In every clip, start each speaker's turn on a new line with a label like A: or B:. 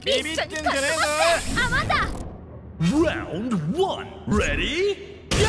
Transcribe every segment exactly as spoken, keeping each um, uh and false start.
A: ビビってんじゃねえぞ。
B: あ、まだ。
C: Round one. Ready? Go!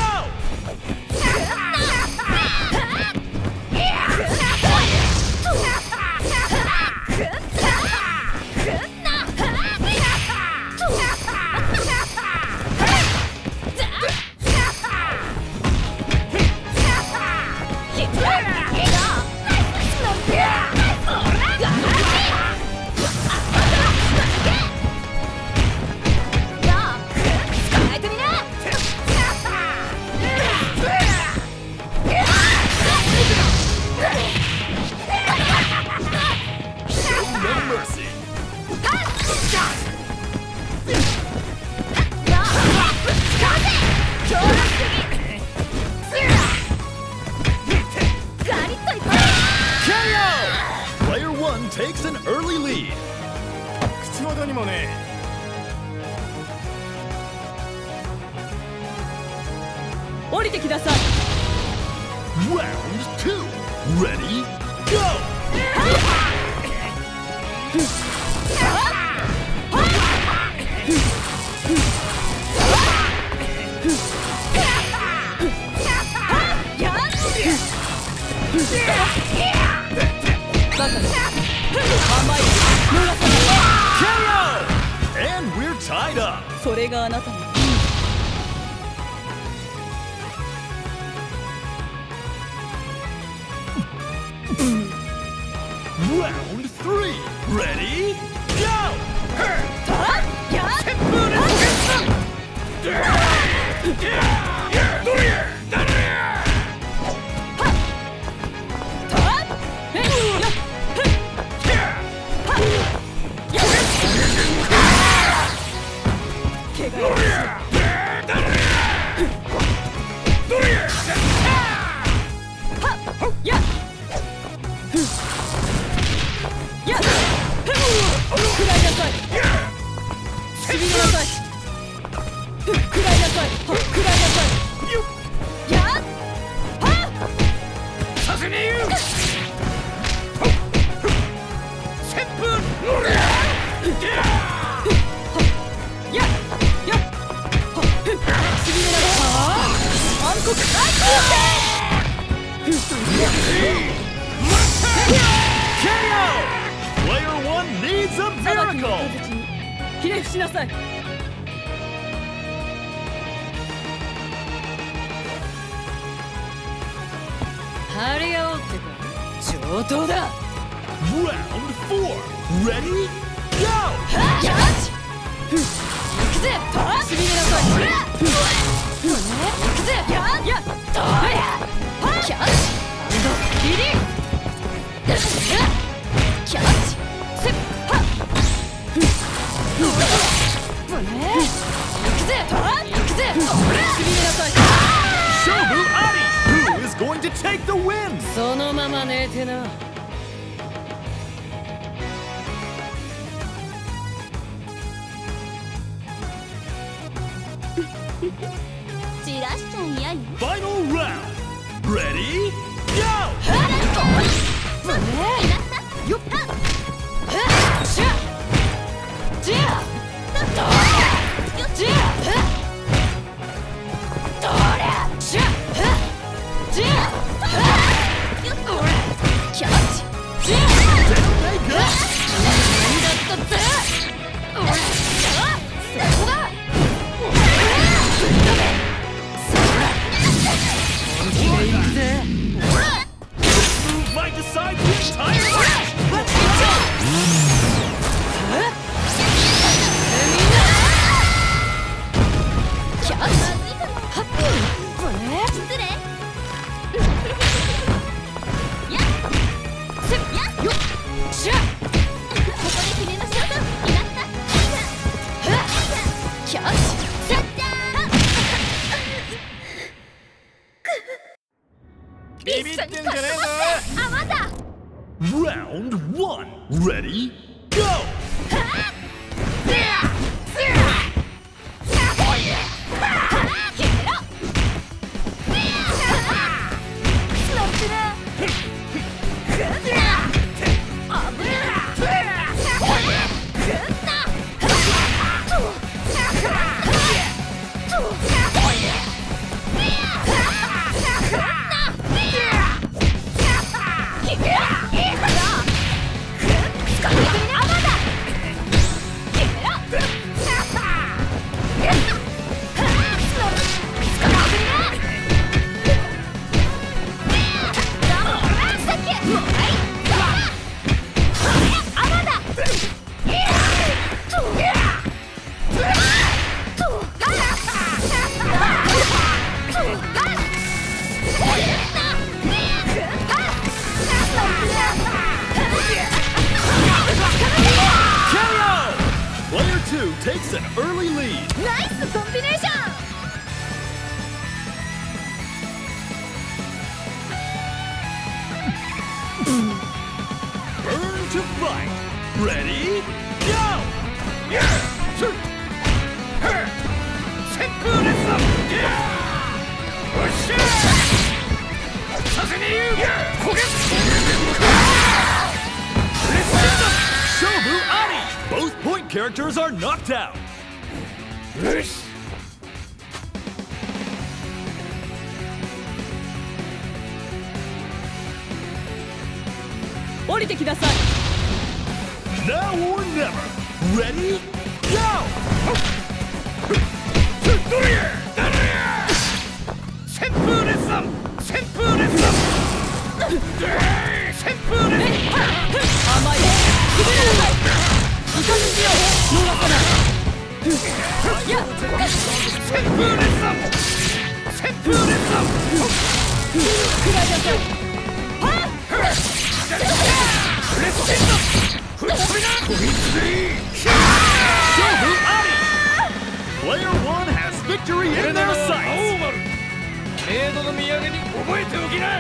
C: Takes an early lead.
A: 口ほどにもね。
D: 降りてきなさい。
C: Round two. Ready? Go! K O! And we're tied up.
D: それがあなたの。
C: Round three. Ready? Go! Player one needs a miracle.
D: ひれ伏しなさい。張り合おうってか上等だ。
C: Round four. Ready? Go!
D: キャッチ。行くぜ。しびれなさい。行くぜ。やっやっとれ。キャッチ。ドッキリ。キャッチ。セッハッ。ぶね。行くぜ。行くぜ。しびれなさい。
C: Shobu Adi, who is going to take the win?
D: そのまま寝てな。
B: 散らしちゃいやよ。
C: Final round. Ready? Go!
D: ぶね。よっ。しゃ。じゃあ。どりゃ。じゃあ。どりゃ。しゃ。じゃあ。キャッチ。じゃあ。
C: Down they go.
D: なんだったぜ。そこだ。
C: This move might decide the entire match. Let's go!
D: キャッチ。はっ。ぶね。
B: 失礼。やっ。
D: せっ。やっ。よっ。しゃ。
B: ここで決めましょう。決まった。
D: キャッチ。せっ。
A: ビビってんじゃねえぞ。
B: あ、まだ。
C: Round one. Ready? Go!
B: 危ない。
C: takes an early lead.
B: ナイスコンビネーション。
C: Burn to fight. Ready? Go! Shobu Ari! Both point characters are knocked out.
D: 降りてきなさい。
C: Now or never. Ready? Go! Shobu Ari! Player one has victory in their sights.
A: メイドの土産に覚えておきな。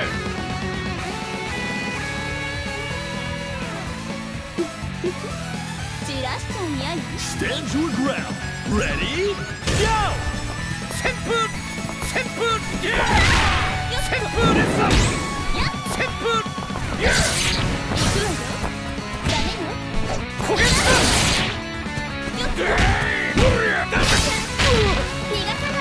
B: 散らしちゃいやい。
C: Stand your ground. Ready? Go! 旋風旋風旋風です。旋風
B: 行くわよ。ダメよ。
C: 焦げつ
B: よっと。逃がさない。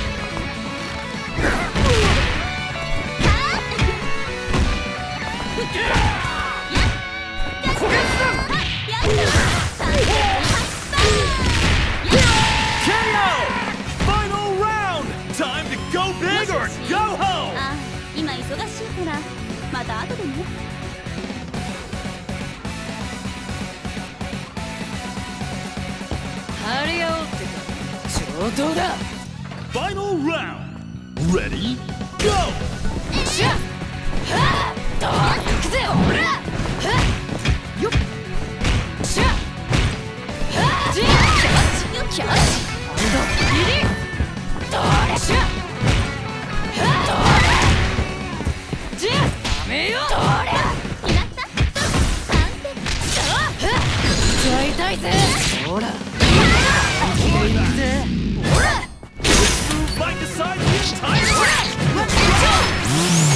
C: Final round! Time to go big or go home!
B: あ、今忙しいからまた後でね。
D: 張り合おうってか上等だ。
C: Final round! Ready? Go!
D: しゃっはっと行くぜほらはっよっしゃっはっじゃキャッチキャッチアンドリリースどれしゃっはっどれじゃダメよどれ
B: 決まった。完璧。
D: さあはっじゃあ痛いぜほらいくぜほら
C: Might decide the entire match! Let's go!